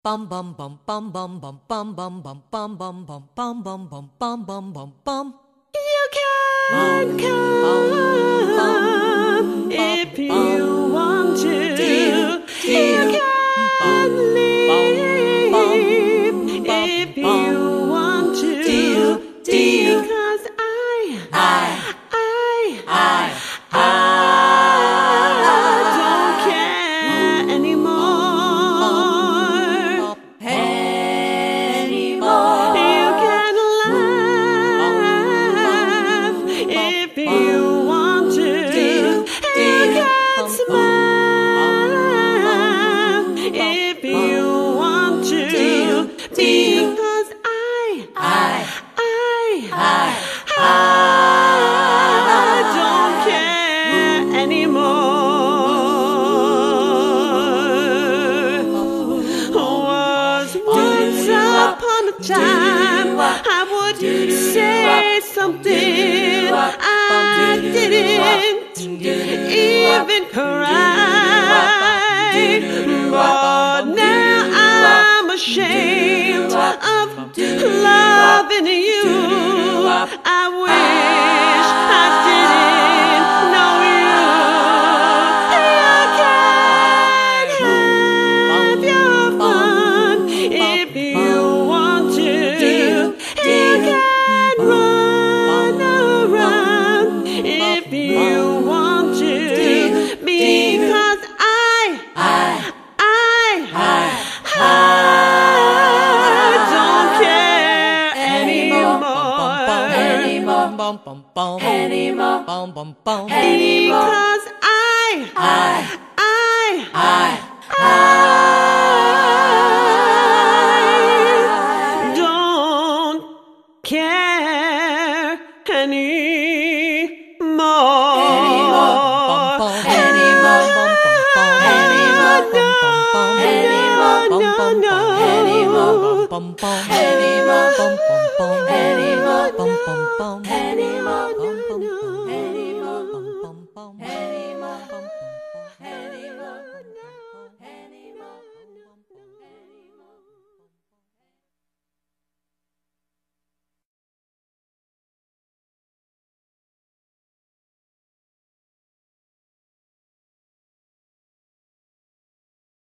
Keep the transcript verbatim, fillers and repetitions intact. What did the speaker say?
bum bum bum bum bum bum bum bum bum bum bum bum bum bum bum bum bum bum bum. You can come if you want to. You can leave if you want to. Because I, I, I, I don't care anymore. Anymore. You can laugh if you want to. You can smile if you want to. Because I, I, I, I don't care anymore. Was once upon a time I would say something I didn't even cry, but now I'm ashamed of loving you. I wish I didn't know you. You can have your fun if you want to. You can run around if you want to. Because I, I, I, I don't care anymore. Anymore. Because I, I, I, I don't care anymore. Anymore.